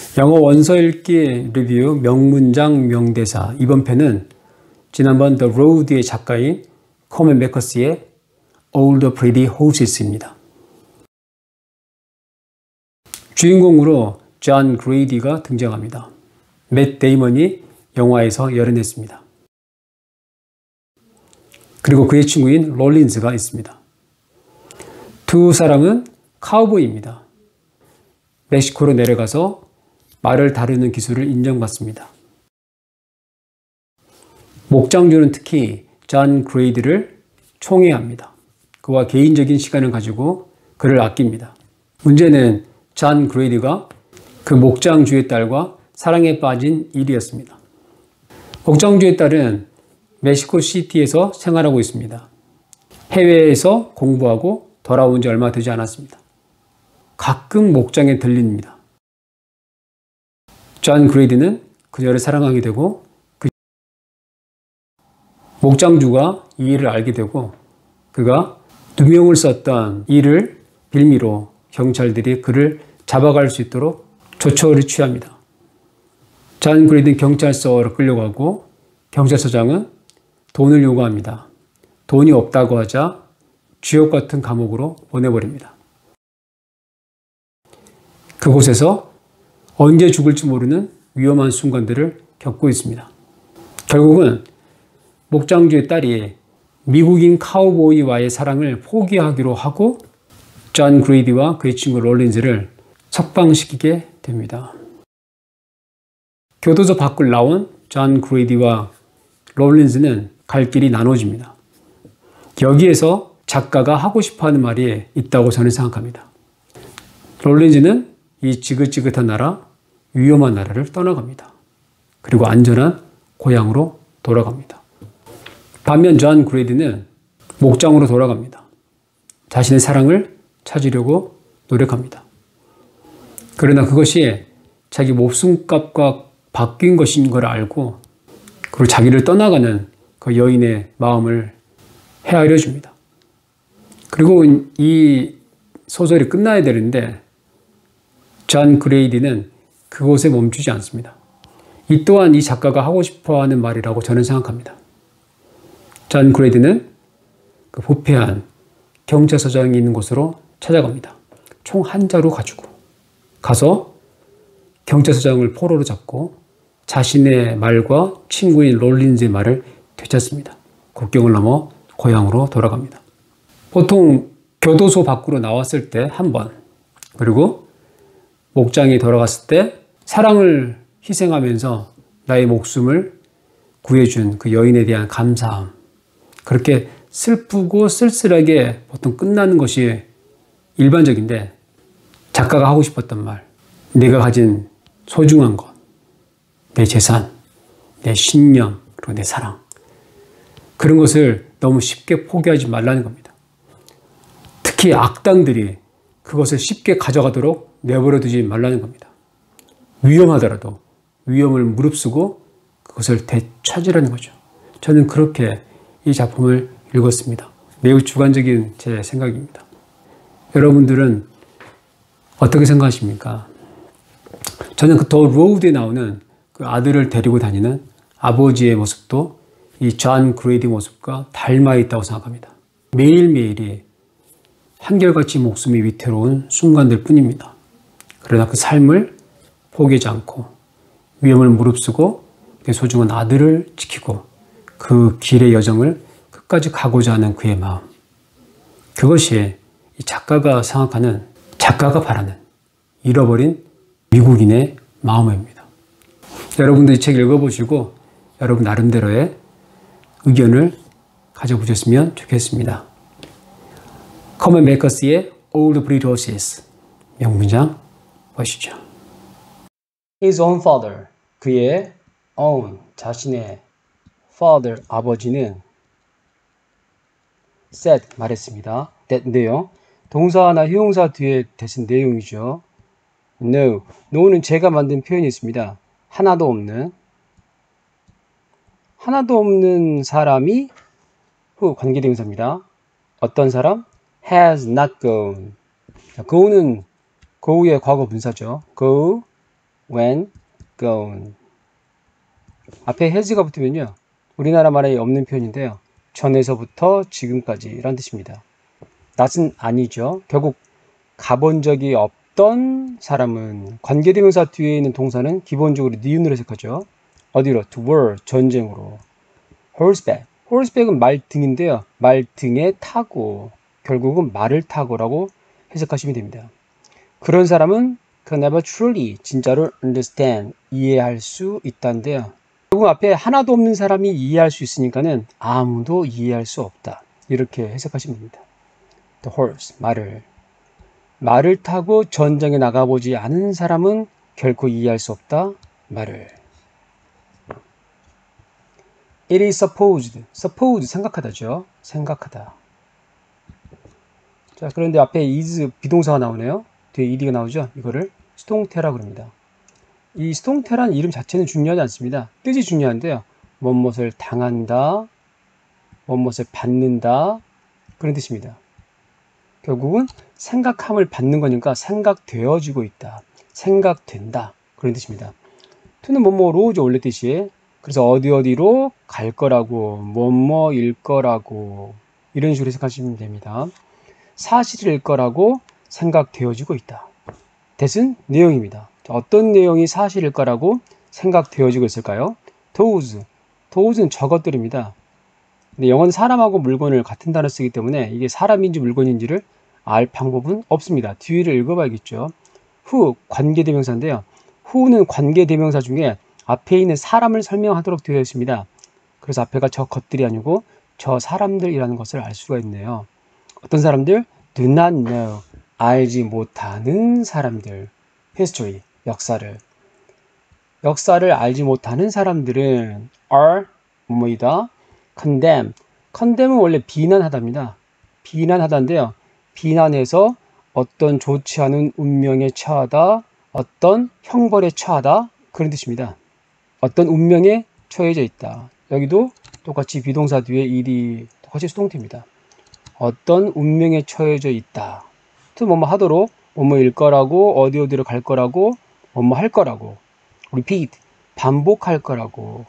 영어 원서 읽기 리뷰 명문장 명대사. 이번 편은 지난번 The Road의 작가인 커먼 매커스의 All the Pretty Horses입니다. 주인공으로 존 그레이디가 등장합니다. 맷 데이먼이 영화에서 열연했습니다. 그리고 그의 친구인 롤린즈가 있습니다. 두 사람은 카우보이입니다. 멕시코로 내려가서 말을 다루는 기술을 인정받습니다. 목장주는 특히 존 그레이디를 총애합니다. 그와 개인적인 시간을 가지고 그를 아낍니다. 문제는 존 그레이디가 그 목장주의 딸과 사랑에 빠진 일이었습니다. 목장주의 딸은 멕시코 시티에서 생활하고 있습니다. 해외에서 공부하고 돌아온 지 얼마 되지 않았습니다. 가끔 목장에 들립니다. 존 그레이디는 그녀를 사랑하게 되고 목장주가 이 일을 알게 되고 그가 누명을 썼던 일을 빌미로 경찰들이 그를 잡아갈 수 있도록 조처를 취합니다. 존 그레이디는 경찰서로 끌려가고 경찰서장은 돈을 요구합니다. 돈이 없다고 하자 지옥 같은 감옥으로 보내버립니다. 그곳에서 언제 죽을지 모르는 위험한 순간들을 겪고 있습니다. 결국은 목장주의 딸이 미국인 카우보이와의 사랑을 포기하기로 하고 존 그레이디와 그의 친구 롤린즈를 석방시키게 됩니다. 교도소 밖을 나온 존 그레이디와 롤린즈는 갈 길이 나눠집니다. 여기에서 작가가 하고 싶어하는 말이 있다고 저는 생각합니다. 롤린즈는 이 지긋지긋한 나라, 위험한 나라를 떠나갑니다. 그리고 안전한 고향으로 돌아갑니다. 반면 존 그레이디는 목장으로 돌아갑니다. 자신의 사랑을 찾으려고 노력합니다. 그러나 그것이 자기 목숨값과 바뀐 것인 걸 알고 그리고 자기를 떠나가는 그 여인의 마음을 헤아려 줍니다. 그리고 이 소설이 끝나야 되는데 존 그레이디는 그곳에 멈추지 않습니다. 이 또한 이 작가가 하고 싶어하는 말이라고 저는 생각합니다. 존 그레이디는 그 부패한 경찰서장이 있는 곳으로 찾아갑니다. 총 한 자루 가지고 가서 경찰서장을 포로로 잡고 자신의 말과 친구인 롤린즈의 말을 되찾습니다. 국경을 넘어 고향으로 돌아갑니다. 보통 교도소 밖으로 나왔을 때 한 번, 그리고 목장에 돌아갔을 때 사랑을 희생하면서 나의 목숨을 구해준 그 여인에 대한 감사함, 그렇게 슬프고 쓸쓸하게 보통 끝나는 것이 일반적인데 작가가 하고 싶었던 말, 내가 가진 소중한 것, 내 재산, 내 신념, 그리고 내 사랑, 그런 것을 너무 쉽게 포기하지 말라는 겁니다. 특히 악당들이 그것을 쉽게 가져가도록 내버려두지 말라는 겁니다. 위험하더라도 위험을 무릅쓰고 그것을 되찾으라는 거죠. 저는 그렇게 이 작품을 읽었습니다. 매우 주관적인 제 생각입니다. 여러분들은 어떻게 생각하십니까? 저는 그 더 로드에 나오는 그 아들을 데리고 다니는 아버지의 모습도 이 존 그레이디 모습과 닮아 있다고 생각합니다. 매일매일이 한결같이 목숨이 위태로운 순간들 뿐입니다. 그러나 그 삶을 포기하지 않고 위험을 무릅쓰고 내 소중한 아들을 지키고 그 길의 여정을 끝까지 가고자 하는 그의 마음, 그것이 이 작가가 생각하는, 작가가 바라는 잃어버린 미국인의 마음입니다. 여러분도 이 책 읽어보시고 여러분 나름대로의 의견을 가져보셨으면 좋겠습니다. 커먼 매커스의 All the Pretty Horses, 명문장 보시죠. His own father, 그의 own, 자신의 father, 아버지는 said, 말했습니다. that인데요. 동사나 형용사 뒤에 대신 내용이죠. No, no는 제가 만든 표현이 있습니다. 하나도 없는 사람이 후 관계대명사입니다. 어떤 사람? has not gone. go는 go의 과거 분사죠. go when, gone. 앞에 has가 붙으면요. 우리나라 말에 없는 표현인데요. 전에서부터 지금까지 라는 뜻입니다. not은 아니죠. 결국 가본 적이 없던 사람은 관계대명사 뒤에 있는 동사는 기본적으로 니은으로 해석하죠. 어디로? to war, 전쟁으로. horseback. horseback은 말 등인데요. 말 등에 타고, 결국은 말을 타고라고 해석하시면 됩니다. 그런 사람은 can never truly, 진짜로 understand, 이해할 수 있다는데요. 결국 앞에 하나도 없는 사람이 이해할 수 있으니까는 아무도 이해할 수 없다. 이렇게 해석하시면 됩니다. The horse, 말을 타고 전쟁에 나가보지 않은 사람은 결코 이해할 수 없다. 말을. It is supposed. suppose 생각하다죠. 생각하다. 자, 그런데 앞에 is 비동사가 나오네요. 뒤에 ed가 나오죠. 이거를 수동태라고 합니다. 이 수동태란 이름 자체는 중요하지 않습니다. 뜻이 중요한데요. 무엇을 당한다, 무엇을 받는다, 그런 뜻입니다. 결국은 생각함을 받는 거니까 생각되어지고 있다, 생각된다, 그런 뜻입니다. to는 뭐뭐로죠, 원래 뜻이. 그래서 어디로 갈 거라고, 뭐뭐일 거라고, 이런 식으로 해석하시면 됩니다. 사실일 거라고 생각되어지고 있다. that은 내용입니다. 어떤 내용이 사실일 거라고 생각되어지고 있을까요? those는 저것들입니다. 근데 영어는 사람하고 물건을 같은 단어 쓰기 때문에 이게 사람인지 물건인지를 알 방법은 없습니다. 뒤를 읽어봐야겠죠. who, 관계대명사인데요. who는 관계대명사 중에 앞에 있는 사람을 설명하도록 되어 있습니다. 그래서 앞에가 저 것들이 아니고 저 사람들이라는 것을 알 수가 있네요. 어떤 사람들? do not know, 알지 못하는 사람들. history, 역사를 알지 못하는 사람들은 are 뭐뭐이다. condemn은 원래 비난하다입니다. 비난하다인데요. 비난해서 어떤 좋지 않은 운명에 처하다, 어떤 형벌에 처하다, 그런 뜻입니다. 어떤 운명에 처해져 있다. 여기도 똑같이 비동사 뒤에 일이 똑같이 수동태입니다. 어떤 운명에 처해져 있다. 또 뭐뭐 하도록, 뭐뭐일 거라고, 어디로 갈 거라고, 뭐뭐 할 거라고. repeat, 반복할 거라고.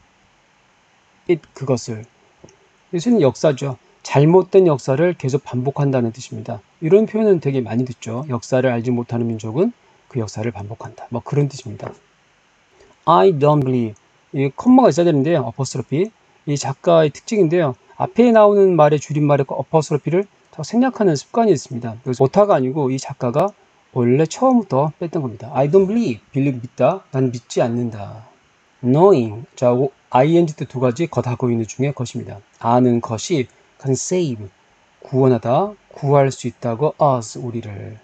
그것을. 이것은 역사죠. 잘못된 역사를 계속 반복한다는 뜻입니다. 이런 표현은 되게 많이 듣죠. 역사를 알지 못하는 민족은 그 역사를 반복한다. 뭐 그런 뜻입니다. I don't believe. 이 콤마가 있어야 되는데요. 어퍼스트로피. 이 작가의 특징인데요. 앞에 나오는 말의 줄임말의 어퍼스트로피를 생략하는 습관이 있습니다. 그래서 오타가 아니고 이 작가가 원래 처음부터 뺐던 겁니다. I don't believe. 믿다. 난 믿지 않는다. knowing. 자, ing 때 두 가지 것하고 있는 중에 것입니다. 아는 것이 can save. 구원하다. 구할 수 있다고 us. 우리를.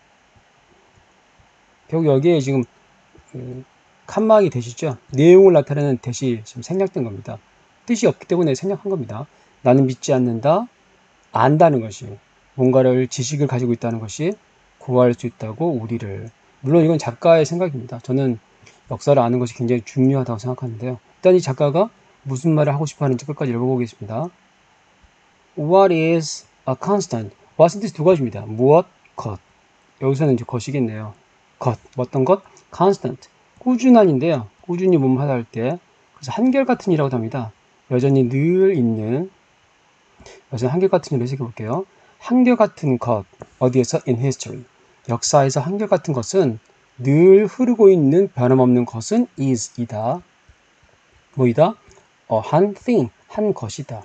결국 여기에 지금 칸막이 되시죠? 내용을 나타내는 대시 지금 생략된 겁니다. 뜻이 없기 때문에 생략한 겁니다. 나는 믿지 않는다. 안다는 것이, 뭔가를 지식을 가지고 있다는 것이 구할 수 있다고 우리를. 물론 이건 작가의 생각입니다. 저는 역사를 아는 것이 굉장히 중요하다고 생각하는데요. 일단 이 작가가 무슨 말을 하고 싶어 하는지 끝까지 읽어보겠습니다. What is a constant? what은 뜻이 두 가지입니다. 무엇, 것. 여기서는 이제 것이겠네요. 것, 어떤 것? constant. 꾸준한인데요. 꾸준히 뭐하다 할 때, 그래서 한결같은 이라고 합니다. 여전히 늘 있는, 여전히 한결같은 이로 해석해 볼게요. 한결같은 것, 어디에서? in history. 역사에서 한결같은 것은 늘 흐르고 있는 변함없는 것은 is이다. 뭐이다? 한 thing, 한 것이다.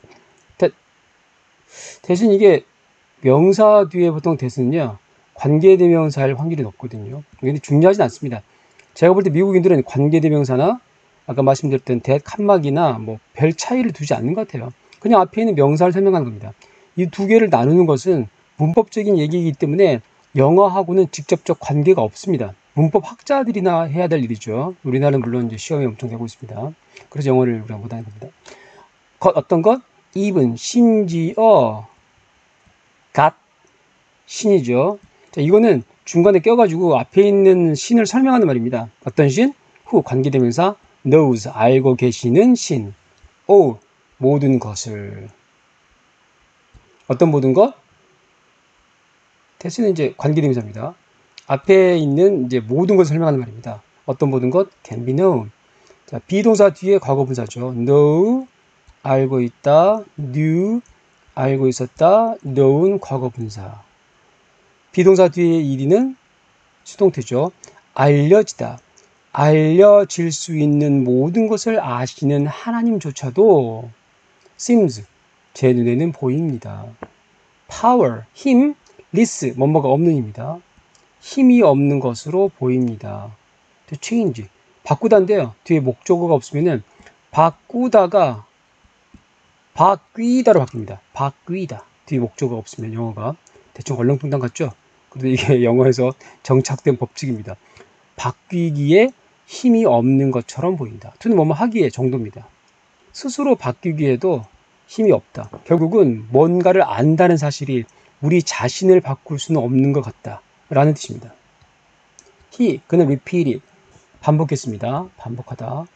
대신 이게 명사 뒤에 보통 대신은요, 관계대명사일 확률이 높거든요. 근데 중요하진 않습니다. 제가 볼 때 미국인들은 관계대명사나 아까 말씀드렸던 칸막이나 뭐 별 차이를 두지 않는 것 같아요. 그냥 앞에 있는 명사를 설명하는 겁니다. 이 두 개를 나누는 것은 문법적인 얘기이기 때문에 영어하고는 직접적 관계가 없습니다. 문법 학자들이나 해야 될 일이죠. 우리나라는 물론 이제 시험에 엄청 되고 있습니다. 그래서 영어를 우리가 못하는 겁니다. 어떤 것? even, 심지어, 신이죠. 자, 이거는 중간에 껴가지고 앞에 있는 신을 설명하는 말입니다. 어떤 신? who, 관계대명사. knows, 알고 계시는 신. all, 모든 것을. 어떤 모든 것? 대신에 이제 관계대명사입니다. 앞에 있는 이제 모든 것을 설명하는 말입니다. 어떤 모든 것 can be known. 자, 비동사 뒤에 과거분사죠. know 알고 있다, knew 알고 있었다, known 과거분사. 비동사 뒤에 ed는 수동태죠. 알려지다. 알려질 수 있는 모든 것을 아시는 하나님조차도 seems 제 눈에는 보입니다. power 힘, less 뭐뭐가 없는입니다. 힘이 없는 것으로 보입니다. to change 바꾸다인데요. 뒤에 목적어가 없으면은 바꾸다가 바뀌다로 바뀝니다. 바뀌다. 뒤에 목적어가 없으면 영어가 대충 얼렁뚱땅 같죠? 근데 이게 영어에서 정착된 법칙입니다. 바뀌기에 힘이 없는 것처럼 보인다. to는 뭐뭐 하기에 정도입니다. 스스로 바뀌기에도 힘이 없다. 결국은 뭔가를 안다는 사실이 우리 자신을 바꿀 수는 없는 것 같다. 라는 뜻입니다. 그는 repeated. 반복했습니다. 반복하다.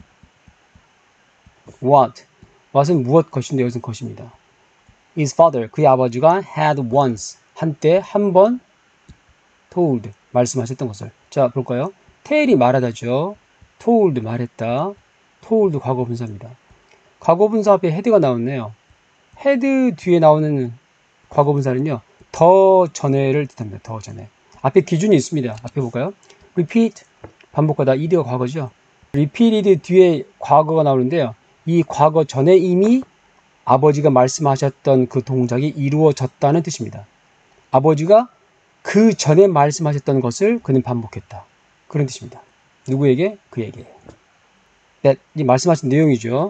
what은 무엇 것인데 여기서는 것입니다. his father, 그의 아버지가 had once, 한때 한 번 told, 말씀하셨던 것을. 자, 볼까요? tell이 말하다죠. told, 말했다. told, 과거분사입니다. 과거분사 앞에 head가 나오네요. head 뒤에 나오는 과거분사는요. 더 전에를 뜻합니다. 더 전에. 앞에 기준이 있습니다. 앞에 볼까요? repeat, 반복하다. ed가 과거죠. repeated 뒤에 과거가 나오는데요. 이 과거 전에 이미 아버지가 말씀하셨던 그 동작이 이루어졌다는 뜻입니다. 아버지가 그 전에 말씀하셨던 것을 그는 반복했다. 그런 뜻입니다. 누구에게? 그에게. that, 이 말씀하신 내용이죠.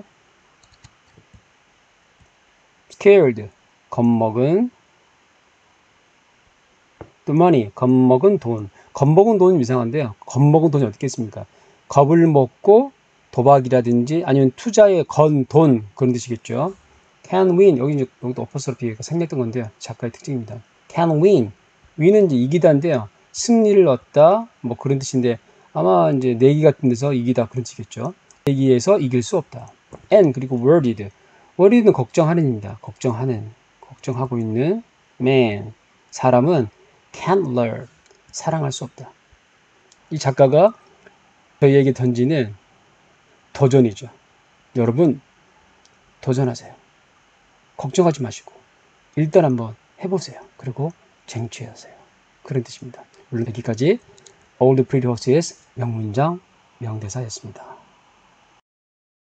scared, 겁먹은 the money, 겁먹은 돈. 겁먹은 돈은 이상한데요. 겁먹은 돈이 어떻게 있습니까? 겁을 먹고 도박이라든지 아니면 투자에 건 돈 그런 뜻이겠죠. can win, 여기도 어퍼스트로피가 생략된 건데요. 작가의 특징입니다. can win, win은 이제 이기다인데요. 승리를 얻다 뭐 그런 뜻인데 아마 이제 내기 같은 데서 이기다 그런 뜻이겠죠. 내기에서 이길 수 없다. and 그리고 worried는 걱정하는입니다. 걱정하고 있는 man, 사람은 can't learn, 사랑할 수 없다. 이 작가가 저희에게 던지는 도전이죠. 여러분 도전하세요. 걱정하지 마시고 일단 한번 해보세요. 그리고 쟁취하세요. 그런 뜻입니다. 물론 여기까지 Old Pretty Horses 명문장 명대사였습니다.